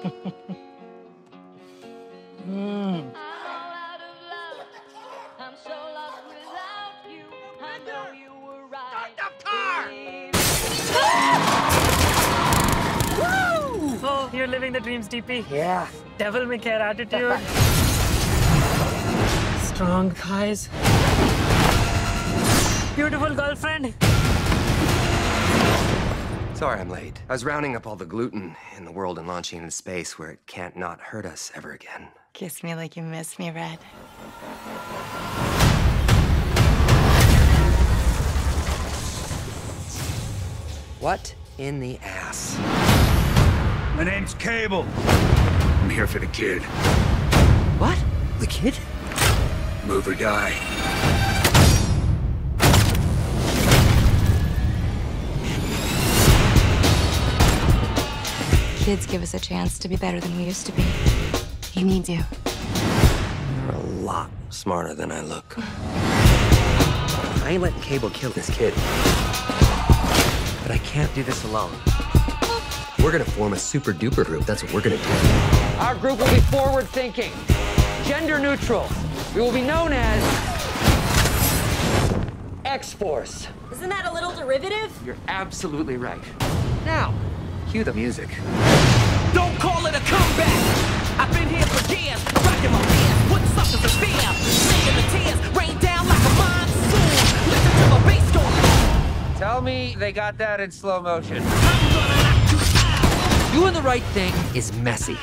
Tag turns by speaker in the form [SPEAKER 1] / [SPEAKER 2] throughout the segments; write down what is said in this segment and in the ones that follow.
[SPEAKER 1] Oh, you're living the dreams, DP. Yeah. Devil may care attitude. Strong thighs. Beautiful girlfriend.
[SPEAKER 2] Sorry I'm late. I was rounding up all the gluten in the world and launching into space where it can't not hurt us ever again.
[SPEAKER 3] Kiss me like you miss me, Red.
[SPEAKER 2] What in the ass?
[SPEAKER 4] My name's Cable. I'm here for the kid.
[SPEAKER 2] What? The kid?
[SPEAKER 4] Move or die.
[SPEAKER 3] Kids give us a chance to be better than we used to be. He needs you.
[SPEAKER 2] You're a lot smarter than I look. I ain't letting Cable kill this kid. But I can't do this alone. We're gonna form a super duper group. That's what we're gonna do.
[SPEAKER 5] Our group will be forward thinking, gender neutral. We will be known as X-Force.
[SPEAKER 6] Isn't that a little derivative?
[SPEAKER 2] You're absolutely right. Now, cue the music.
[SPEAKER 7] Don't call it a comeback. I've been here for years, rocking my pants, putting suckers in fear, making the tears rain down like a monsoon. Listen to the bass go.
[SPEAKER 5] Tell me they got that in slow motion. Doing the right thing is messy.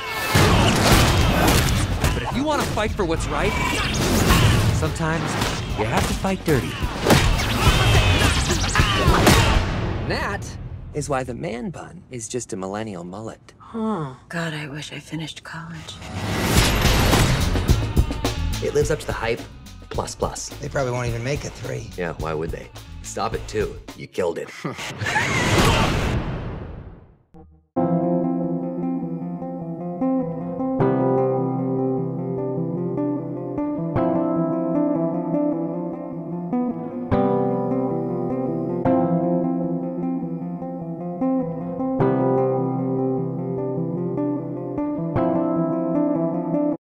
[SPEAKER 5] But if you want to fight for what's right, sometimes you have to fight dirty.
[SPEAKER 2] And that is why the man bun is just a millennial mullet.
[SPEAKER 3] Oh, God, I wish I finished college.
[SPEAKER 2] It lives up to the hype, plus.
[SPEAKER 8] They probably won't even make a 3.
[SPEAKER 2] Yeah, why would they? Stop it, too. You killed it.